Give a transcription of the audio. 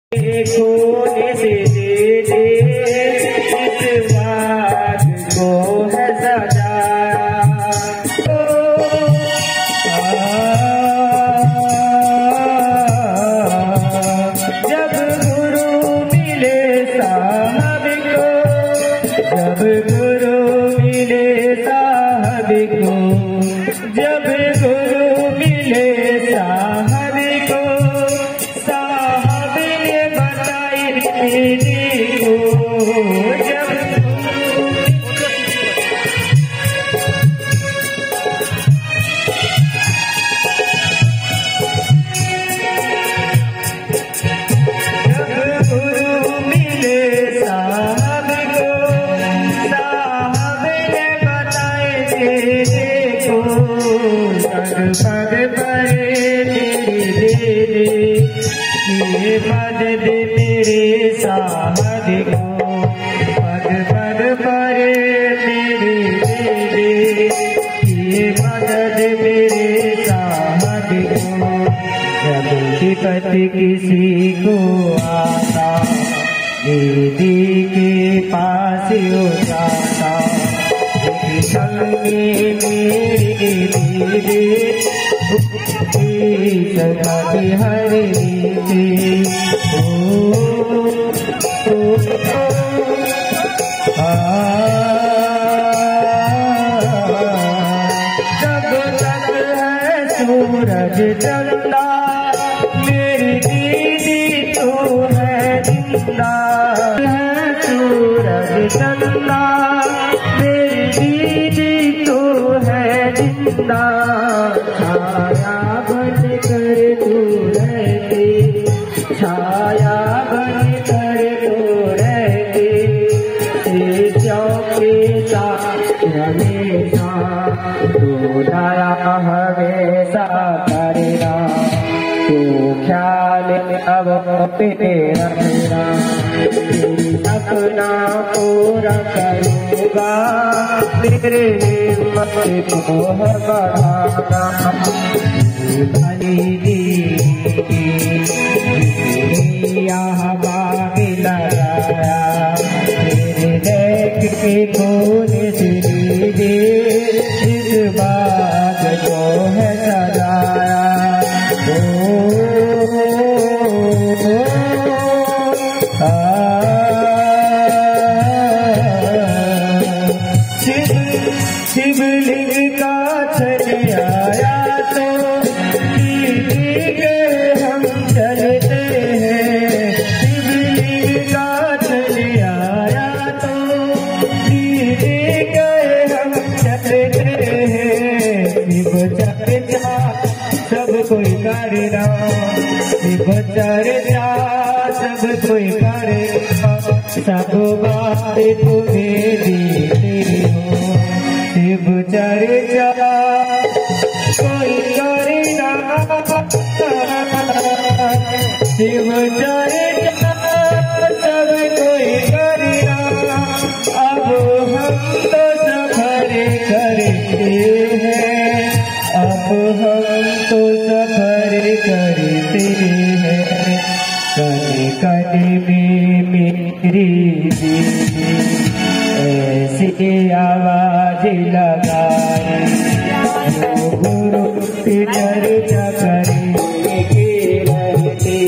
खोने से दे दे इस बात को है सजा। जब गुरु मिले साहब को, जब गुरु मिले साहब को, जब गुरु मिले साहब को, साहब ने बताई दीदी को। जब गुरु मिले साहब को, साहब ने बताए दीदी को। पग परे मेरी दीदी ये मदद मेरे साहब को, पग पग परे मेरी दीदी ये मदद मेरे साहब को। जब विपत किसी को आता दीदी के पास हो जाता। मेरी दीदी सभी हरी थी। जब तक है सूरज चंदा मेरी दीदी तो है जिंदा। है सूरज चंदा मेरी दीदी तो है जिंदा। छाया बन कर तू रहती, छाया बन कर तू रहती। चौके साथ हमेशा तू दया हमेशा करना। तू ख्याल अब अपने रखना। अपना पूरा करूँगा मेरे हिम्मत को बढ़ाना। भली दीदी यहाँ बाग लगाया मेरे देख के खून से दीदी इस बाग को है सजाया। शिवलिंग का छड़ी आया तो दीदी के हम चलते हैं। शिवलिंग का छड़ी आया तो दीदी के हम चलते हैं। शिव चर्चा सब कोई करना, शिव चर्चा सब कोई करेगा। सब बात तुम्हें देती हो। शिव चर्चा कोई करेगा, शिव चर्चा सब कोई करेगा। अब हम तो सफर करते हैं, अब हम तो सफर करते हैं। कभी कभी मेरी दीदी ऐसी आवाज लगाए जो गुरु की चर्चा करने की रहती।